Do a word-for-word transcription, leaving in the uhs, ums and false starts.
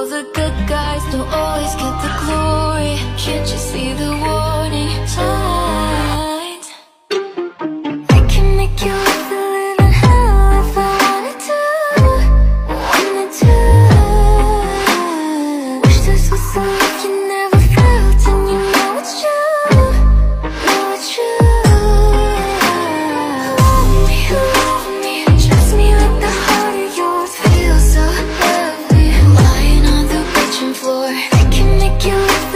All the good guys don't always get the glory. Can't you see the warning signs? I can make you live a living hell if I wanted to, wanted to. Wish this was something you never felt, and you know it's true, know it's true. Love me, love me, trust me, let the heart of yours feel so lovely. Lying on the kitchen floor, I can make you live